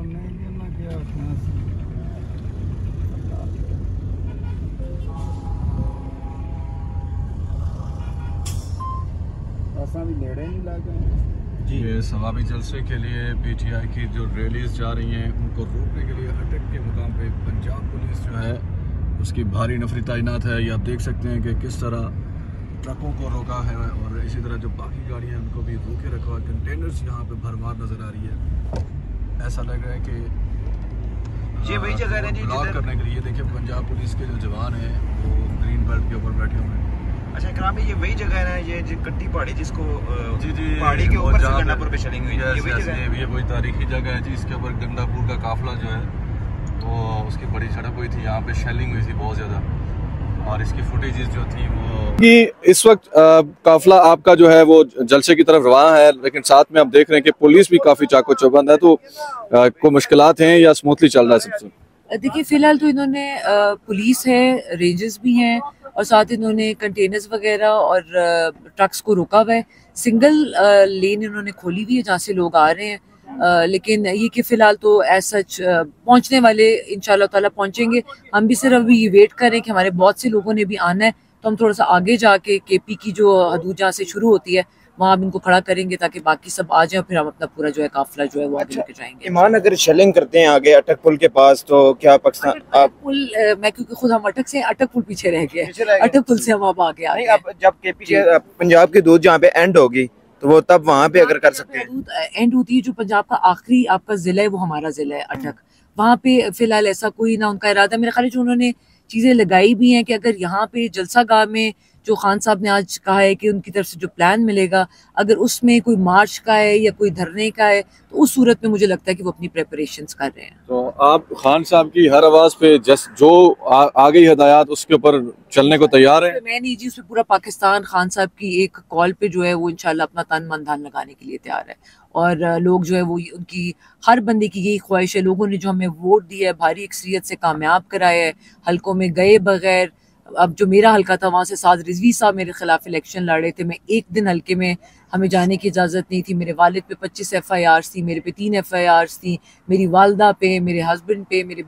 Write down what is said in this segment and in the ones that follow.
जी, ये सवाबी जलसे के लिए पीटीआई की जो रैलीज जा रही हैं उनको रोकने के लिए अटक के मुकाम पे पंजाब पुलिस जो है उसकी भारी नफरी तैनात है। ये आप देख सकते हैं कि किस तरह ट्रकों को रोका है और इसी तरह जो बाकी गाड़ियां उनको भी रोके रखा है। कंटेनर्स यहाँ पे भरमार नज़र आ रही है। ऐसा लग रहा है कि ये वही जगह है जी ब्लॉक करने के लिए। देखिए पंजाब पुलिस के जो जवान हैं वो ग्रीन बेल्ट के ऊपर बैठे हुए हैं। अच्छा इकराम भाई, ये वही जगह है ना, ये जो कट्टी पहाड़ी जिसको जी पहाड़ी के ऊपर से गंडापुर पे चलेंगे, ये वही जगह है। ये वही तारीखी जगह है जी। इसके ऊपर गंडापुर का काफिला जो है वो उसकी बड़ी झड़प हुई थी। यहाँ पे शेलिंग हुई थी बहुत ज़्यादा और इसकी फुटेजेस जो थी वो कि इस वक्त काफिला आपका जो है वो जलसे की तरफ रवाना है, लेकिन साथ में आप देख रहे हैं कि पुलिस भी काफ़ी चाको चौबंद है। तो कोई मुश्किलात हैं या स्मूथली चल रहा है सबसे? देखिए फिलहाल तो इन्होंने पुलिस है, रेंजर्स भी हैं और साथ इन्होंने कंटेनर्स वगैरह और ट्रक्स को रोका हुआ है। सिंगल लेन इन्होंने खोली हुई है जहाँ से लोग आ रहे हैं, लेकिन ये कि फिलहाल तो एज सच पहुँचने वाले इंशाल्लाह ताला पहुँचेंगे। हम भी सिर्फ अभी ये वेट कर रहे हैं कि हमारे बहुत से लोगों ने भी आना है, तो हम थोड़ा सा आगे जाके केपी की जो हदूद जहाँ से शुरू होती है वहाँ अब इनको खड़ा करेंगे ताकि बाकी सब आ जाए, फिर हम अपना पूरा जो है काफिला जो है वो आगे लेके जाएंगे। ईमान, अगर शेलिंग करते हैं आगे अटक पुल के पास तो क्या पाकिस्तान अटक पुल मैं क्योंकि खुद हम अटक से, अटक पुल पीछे रह गए, अटक पुल से हम अब आगे आ गए। अब जब केपी के पंजाब की दूध जहाँ पे एंड होगी तो वो तब वहाँ पे अगर कर सकते हैं। एंड होती है जो पंजाब का आखिरी आपका जिला है वो हमारा जिला है अटक, वहाँ पे फिलहाल ऐसा कोई ना उनका इरादा। मेरे ख्याल है जो उन्होंने चीजें लगाई भी हैं कि अगर यहाँ पे जलसा गाह में जो खान साहब ने आज कहा है कि उनकी तरफ से जो प्लान मिलेगा अगर उसमें कोई मार्च का है या कोई धरने का है तो उस सूरत में मुझे लगता है कि वो अपनी प्रेपरेशंस कर रहे हैं। तो आप खान साहब की हर आवाज पे जो आ गई हदायत उसके ऊपर चलने को तैयार है? मैं नहीं जी, उसमें पूरा पाकिस्तान खान साहब की एक कॉल पे जो है वो इंशाल्लाह अपना तन मन धन लगाने के लिए तैयार है और लोग जो है वो उनकी हर बंदे की यही ख्वाहिश है। लोगों ने जो हमें वोट दिया है भारी अक्सरियत से कामयाब कराया है, हल्कों में गए बगैर। अब जो मेरा हल्का था वहाँ से साद रिजवी साहब मेरे खिलाफ इलेक्शन लड़े थे, मैं एक दिन हल्के में हमें जाने की इजाज़त नहीं थी। मेरे वालिद पे 25 FIRs थी, मेरे पे 3 FIRs थी, मेरी वालदा पे, मेरे हस्बैंड पे, मेरे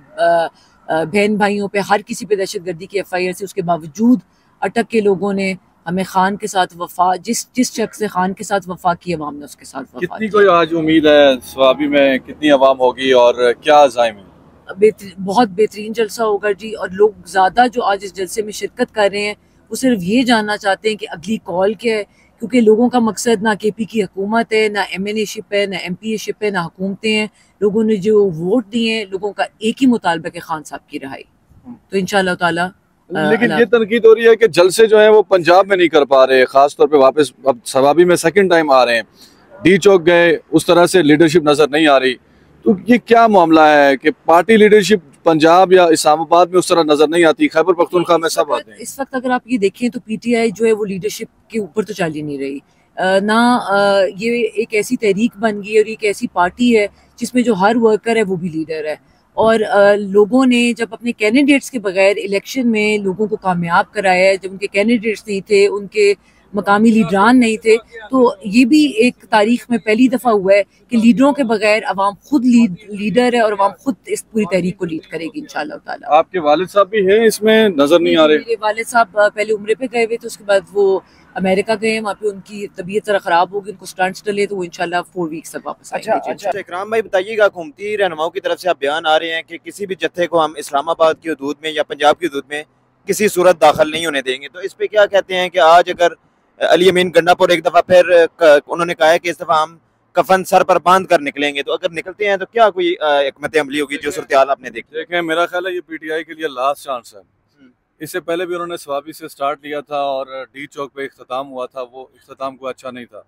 बहन भाइयों पे, हर किसी पे दहशत गर्दी की FIR थी। उसके बावजूद अटक के लोगों ने हमें खान के साथ वफा, जिस शख्स ने खान के साथ वफा की अवाम ने उसके साथ वफा। कितनी कोई आज उम्मीद है स्वाबी में, कितनी अवाम होगी और क्या अज़ाइम है? बहुत बेहतरीन जलसा होगा जी, और लोग ज़्यादा जो आज इस जलसे में शिरकत कर रहे हैं वो सिर्फ ये जानना चाहते हैं कि अगली कॉल क्या है, क्योंकि लोगों का मकसद ना केपी की हुकूमत है, ना MNA शिप है, ना MP शिप है, ना हुकूमतें हैं। लोगों ने जो वोट दिए हैं, लोगों का एक ही मुतालबा है खान साहब की रिहाई। तो इंशाल्लाह ताला। लेकिन ये तनकीद हो रही है कि जलसे जो है वो पंजाब में नहीं कर पा रहे, खास तौर पे वापस अब सवाबी में सेकंड टाइम आ रहे हैं। डी चौक गए, उस तरह से लीडरशिप नजर नहीं आ रही। तो ये क्या मामला है कि पार्टी लीडरशिप पंजाब या इस्लामाबाद में उस तरह नजर नहीं आती, खैबर पख्तूनख्वा में सब आते हैं। इस वक्त अगर आप ये देखें तो PTI जो है वो लीडरशिप के ऊपर तो चल ही नहीं रही ना। ये एक ऐसी तहरीक बन गई है और एक ऐसी पार्टी है जिसमें जो हर वर्कर है वो भी लीडर है, और लोगों ने जब अपने कैंडिडेट्स के बगैर इलेक्शन में लोगों को कामयाब कराया है, जब उनके कैंडिडेट्स नहीं थे, उनके मकामी लीडरान नहीं थे, तो ये भी एक तारीख में पहली दफ़ा हुआ है कि लीडरों के बगैर अवाम खुद लीडर है और अवाम खुद इस पूरी तहरीक को लीड करेगी इंशाल्लाह ताला। आपके वालिद साहब भी हैं इसमें, नजर नहीं आ रहे? मेरे वालिद साहब पहले उम्रे पे गए हुए थे, उसके बाद वो अमेरिका गए, वहाँ पे उनकी तबीयत जरा खराब होगी, उनको स्टंट्स डले, तो वो इंशाल्लाह 4 वीक्स तक वापस आएंगे। अच्छा इकराम भाई बताइएगा, हुकूमती रहनुमाओं की तरफ से आप बयान आ रहे हैं कि किसी भी जत्थे को हम इस्लामाबाद की हदूद में या पंजाब की हदूद में किसी सूरत दाखिल नहीं होने देंगे, तो इस पे क्या कहते हैं कि आज अगर अली अमीन गंडापुर एक दफ़ा फिर उन्होंने कहा है कि इस दफ़ा हम कफन सर पर बांध कर निकलेंगे, तो अगर निकलते हैं तो क्या कोई हिकमत अमली होगी जो सूरत हाल आपने देखी? देखें, मेरा ख्याल है ये PTI के लिए लास्ट चांस है। इससे पहले भी उन्होंने स्वाबी से स्टार्ट लिया था और डी चौक पे इख्तिताम हुआ था, वो इख्तिताम को अच्छा नहीं था।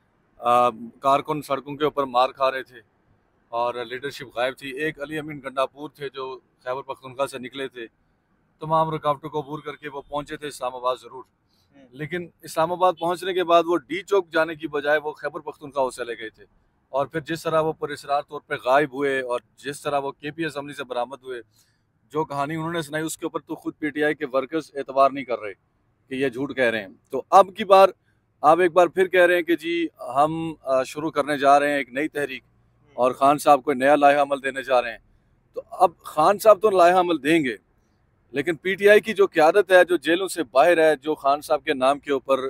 कारकुन सड़कों के ऊपर मार खा रहे थे और लीडरशिप गायब थी। एक अली अमीन गंडापुर थे जो खैबर पख्तूनख्वा से निकले थे, तमाम रुकावटों को अबूर करके वो पहुंचे थे इस्लामाबाद ज़रूर, लेकिन इस्लामाबाद पहुंचने के बाद वो डी चौक जाने की बजाय वो खैबर पख्तूनख्वा हो चले गए थे। और फिर जिस तरह वो पुरअसरार तौर पे गायब हुए और जिस तरह वो KP असम्बली से बरामद हुए, जो कहानी उन्होंने सुनाई उसके ऊपर तो खुद PTI के वर्कर्स एतबार नहीं कर रहे कि ये झूठ कह रहे हैं। तो अब की बार आप एक बार फिर कह रहे हैं कि जी हम शुरू करने जा रहे हैं एक नई तहरीक, और खान साहब कोई नया लाहे अमल देने जा रहे हैं। तो अब खान साहब तो लाहे अमल देंगे, लेकिन पीटीआई की जो क़यादत है, जो जेलों से बाहर है, जो खान साहब के नाम के ऊपर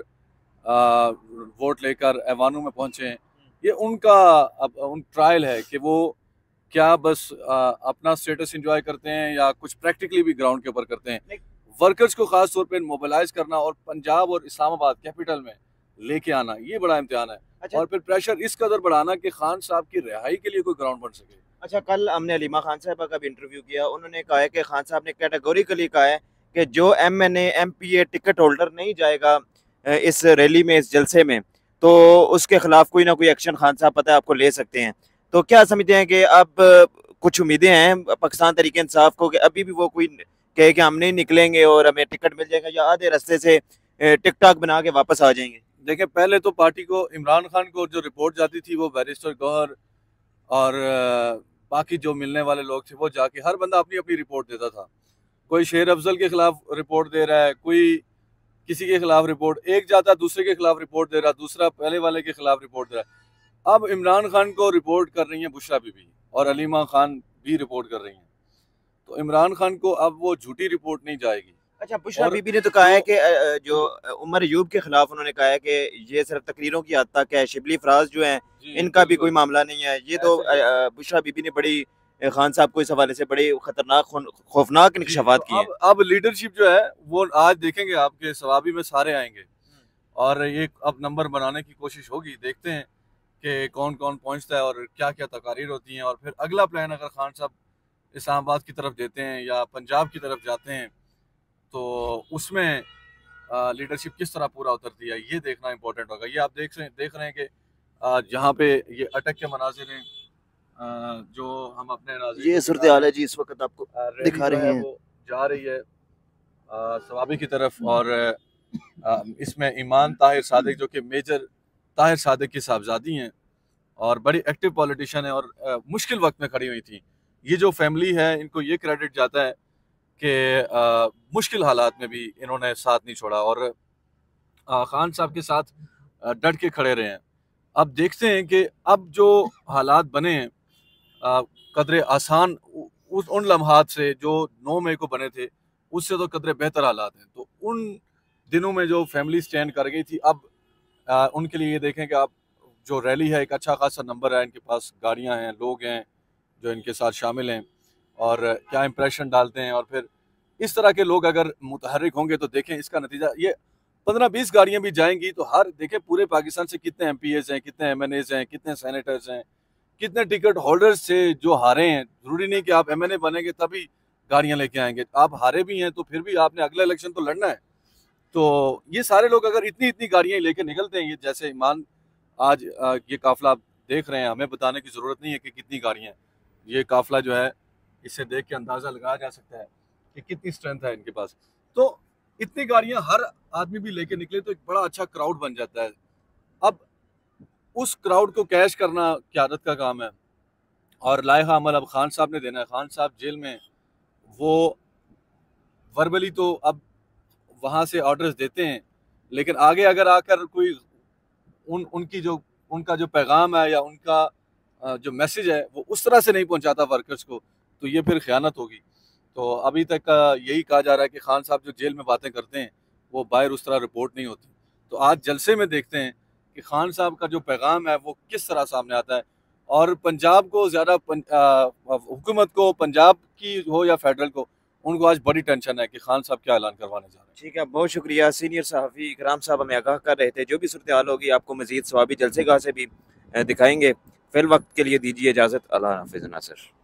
वोट लेकर ऐवानों में पहुंचे हैं, ये उनका अब उन ट्रायल है कि वो क्या बस अपना स्टेटस एंजॉय करते हैं या कुछ प्रैक्टिकली भी ग्राउंड के ऊपर करते हैं। वर्कर्स को खास तौर पे मोबिलाइज करना और पंजाब और इस्लामाबाद कैपिटल में लेके आना, ये बड़ा इम्तिहान है। अच्छा, और फिर प्रेशर इस कदर बढ़ाना कि खान साहब की रिहाई के लिए कोई ग्राउंड बन सके। अच्छा, कल हमने हलीमा खान साहबा का भी इंटरव्यू किया, उन्होंने कहा है कि खान साहब ने कैटेगोरिकली कहा है कि जो MNA MPA टिकट होल्डर नहीं जाएगा इस रैली में, इस जलसे में, तो उसके खिलाफ कोई ना कोई एक्शन खान साहब पता है आपको ले सकते हैं। तो क्या समझते हैं कि अब कुछ उम्मीदें हैं पाकिस्तान तहरीक इंसाफ को कि अभी भी वो कोई कहे कि हम नहीं निकलेंगे और हमें टिकट मिल जाएगा, या आधे रास्ते से टिकटॉक बना के वापस आ जाएंगे? देखिए, पहले तो पार्टी को, इमरान खान को जो रिपोर्ट जाती थी वो बैरिस्टर गौहर और बाकी जो मिलने वाले लोग थे वो जाके हर बंदा अपनी अपनी रिपोर्ट देता था। कोई शेर अफजल के खिलाफ रिपोर्ट दे रहा है, कोई किसी के खिलाफ रिपोर्ट, एक जाता दूसरे के खिलाफ रिपोर्ट दे रहा, दूसरा पहले वाले के खिलाफ रिपोर्ट दे रहा। अब इमरान खान को रिपोर्ट कर रही हैं बुशरा बीबी और हलीमा खान भी रिपोर्ट कर रही हैं, तो इमरान खान को अब वो झूठी रिपोर्ट नहीं जाएगी। अच्छा, बुशरा बीबी ने तो कहा है कि जो उमर अयूब के खिलाफ उन्होंने कहा है कि ये सिर्फ तकरीरों की हद तक है, शिबली फराज जो हैं इनका भी कोई मामला नहीं है। ये तो बुशरा बीबी ने बड़ी खान साहब को इस हवाले से बड़ी खतरनाक खौफनाक इंकशाफात किए हैं। अब लीडरशिप जो है वो आज देखेंगे आपके सवाबी में सारे आएंगे और ये अब नंबर बनाने की कोशिश होगी। देखते हैं कि कौन कौन पहुंचता है और क्या क्या तकारीर होती हैं, और फिर अगला प्लान अगर खान साहब इस्लामाबाद की तरफ देते हैं या पंजाब की तरफ जाते हैं तो उसमें लीडरशिप किस तरह पूरा उतरती है, ये देखना इंपॉर्टेंट होगा। ये आप देख रहे हैं कि जहाँ पे ये अटक के मनाजिर हैं, जो हम अपने ये सूरत हाल है जी इस वक्त आपको दिखा रहे हैं, वो जा रही है सवाबी की तरफ। और इसमें ईमान ताहिर सादिक जो कि मेजर ताहिर सादिक की साहबजादी हैं और बड़ी एक्टिव पॉलिटिशियन है और मुश्किल वक्त में खड़ी हुई थी। ये जो फैमिली है इनको ये क्रेडिट जाता है कि मुश्किल हालात में भी इन्होंने साथ नहीं छोड़ा और खान साहब के साथ डट के खड़े रहे हैं। अब देखते हैं कि अब जो हालात बने हैं कदरे आसान उन लम्हात से जो 9 मई को बने थे, उससे तो कदरे बेहतर हालात हैं। तो उन दिनों में जो फैमिली स्टैंड कर गई थी, अब उनके लिए ये देखें कि आप जो रैली है एक अच्छा खासा नंबर है, इनके पास गाड़ियां हैं, लोग हैं जो इनके साथ शामिल हैं और क्या इंप्रेशन डालते हैं। और फिर इस तरह के लोग अगर मुतहर्रिक होंगे तो देखें इसका नतीजा, ये 15-20 गाड़ियां भी जाएंगी तो हर देखें पूरे पाकिस्तान से कितने MPAs हैं, कितने MNAs हैं, कितने सेनेटर्स हैं, कितने टिकट होल्डर्स से जो हारे हैं। जरूरी नहीं कि आप MNA बनेंगे तभी गाड़ियां लेके आएंगे, आप हारे भी हैं तो फिर भी आपने अगला इलेक्शन तो लड़ना है। तो ये सारे लोग अगर इतनी इतनी गाड़ियां लेके निकलते हैं, ये जैसे ईमान आज ये काफिला आप देख रहे हैं, हमें बताने की जरूरत नहीं है कि कितनी गाड़ियां, ये काफिला जो है इसे देख के अंदाजा लगाया जा सकता है कि कितनी स्ट्रेंथ है इनके पास। तो इतनी गाड़ियां हर आदमी भी लेके निकले तो एक बड़ा अच्छा क्राउड बन जाता है। अब उस क्राउड को कैश करना क़यादत का काम है और लायहा अमल अब खान साहब ने देना है। खान साहब जेल में, वो वर्बली तो अब वहाँ से ऑर्डर्स देते हैं, लेकिन आगे अगर आकर कोई उनका जो पैगाम है या उनका जो मैसेज है वो उस तरह से नहीं पहुँचाता वर्कर्स को, तो ये फिर ख़यानत होगी। तो अभी तक यही कहा जा रहा है कि खान साहब जो जेल में बातें करते हैं वो बाहर उस तरह रिपोर्ट नहीं होती। तो आज जलसे में देखते हैं कि खान साहब का जो पैगाम है वो किस तरह सामने आता है। और पंजाब को ज़्यादा हुकूमत को, पंजाब की हो या फेडरल को, उनको आज बड़ी टेंशन है कि खान साहब क्या ऐलान करवाने जा रहे हैं। ठीक है, बहुत शुक्रिया। सीनियर सहाफ़ी इकराम साहब हमें आगाह कर रहे थे। जो भी सूरत हाल होगी आपको मज़ीद सवाबी जलसेगाह से भी दिखाएंगे। फिल वक्त के लिए दीजिए इजाज़त। अल्लाह हाफ़िज़ नासिर।